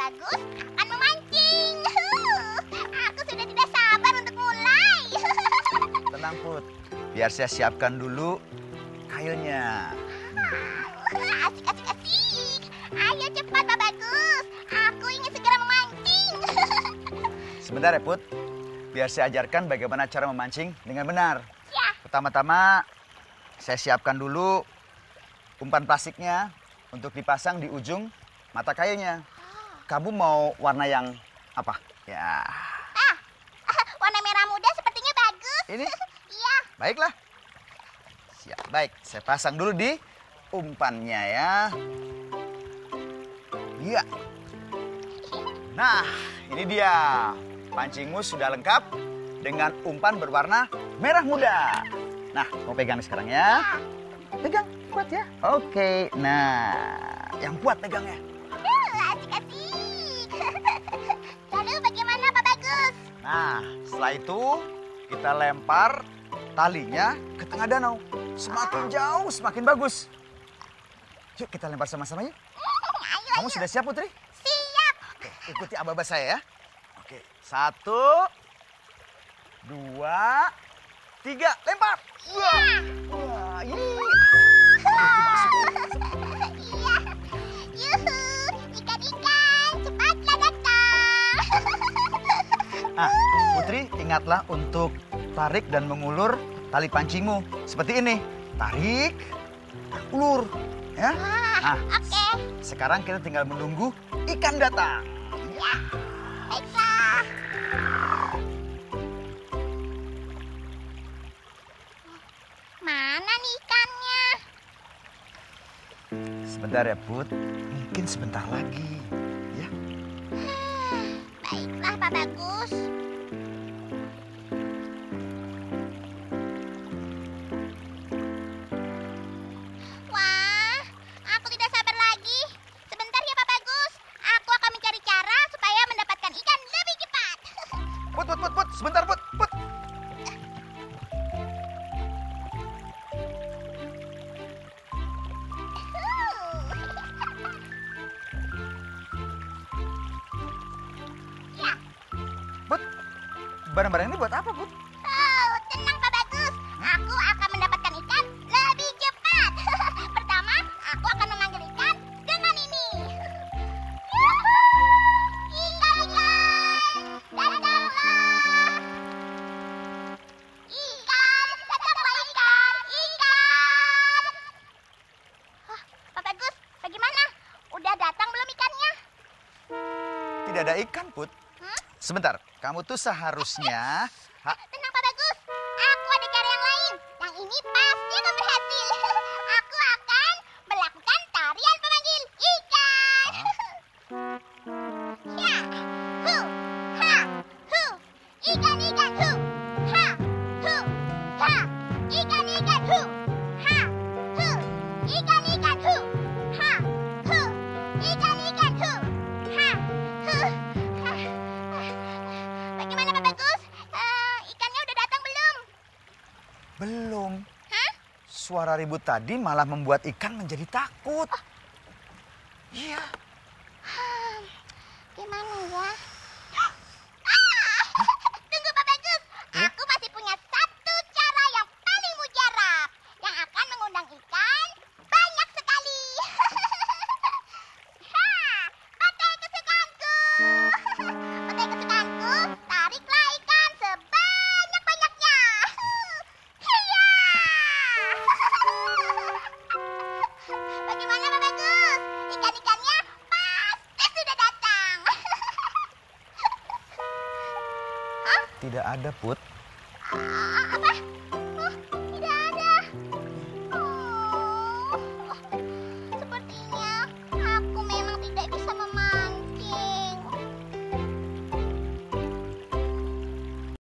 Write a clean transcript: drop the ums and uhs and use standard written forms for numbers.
Bagus akan memancing. Aku sudah tidak sabar untuk mulai. Tenang, Put. Biar saya siapkan dulu kailnya. Asik, asik, asik. Ayo cepat, Pak Bagus. Aku ingin segera memancing. Sebentar ya, Put. Biar saya ajarkan bagaimana cara memancing dengan benar. Ya. Pertama-tama, saya siapkan dulu umpan plastiknya untuk dipasang di ujung mata kailnya. Kamu mau warna yang apa? Ya. Warna merah muda sepertinya bagus. Ini? Iya. Baiklah. Siap. Baik, saya pasang dulu di umpannya ya. Iya. Nah, ini dia. Pancingmu sudah lengkap dengan umpan berwarna merah muda. Nah, mau pegang sekarang ya. Pegang, kuat ya. Oke, nah, yang kuat pegangnya. Asik, asik. Lalu bagaimana, Pak Bagus? Nah, setelah itu kita lempar talinya ke tengah danau. Semakin jauh, semakin bagus. Yuk kita lempar sama-sama yuk. Ayo, Kamu sudah siap, Putri? siap. Oke, ikuti aba-aba saya ya. Oke, 1, 2, 3, lempar. Iya. Wah, ini. Iya. Yuhu, ikan-ikan, cepatlah datang. Ah, Putri, ingatlah untuk tarik dan mengulur tali pancingmu. Seperti ini. Tarik, ulur. Ya. Nah, Oke. sekarang kita tinggal menunggu ikan datang. Ya, baiklah. Mana nih ikannya? Sebentar ya, Put. Mungkin sebentar lagi. Ya. Baiklah, Pak Bagus. Wah, aku tidak sabar lagi. Sebentar ya, Pak Bagus. Aku akan mencari cara supaya mendapatkan ikan lebih cepat. Put. Sebentar, Put. Ya. Put, barang-barang ini buat apa, Put? Oh, tenang Pak Bagus. Aku akan mendapatkan ikan lebih cepat. Pertama, aku akan memanggil ikan dengan ini. Yuhu! Ikan, datanglah. Ikan, datanglah ikan. Oh, Pak Bagus, bagaimana? Udah datang belum ikannya? Tidak ada ikan, Put. Sebentar, kamu tuh seharusnya... Tenang Pak Bagus, aku ada cara yang lain. Yang ini pasti akan berhasil. Aku akan melakukan tarian pemanggil ikan. Ya, hu, ha, hu, ikan, hu, ha, hu, ha, ikan, hu, ha, hu, ikan, hu, ha, hu, ikan, hu, ha, hu. Bagaimana Pak Bagus? Ikannya udah datang belum? Belum. Hah? Suara ribut tadi malah membuat ikan menjadi takut. Iya. Gimana ya? Tunggu Pak Bagus. Aku masih punya satu cara yang paling mujarab. Yang akan mengundang ikan banyak sekali. Pakai kesukaanku. Pakai kesukaanku, tariklah ikan sebanyak-banyaknya. Hiya! Bagaimana Pak Bagus? Ikan-ikannya pasti sudah datang. Tidak ada, Put. Apa?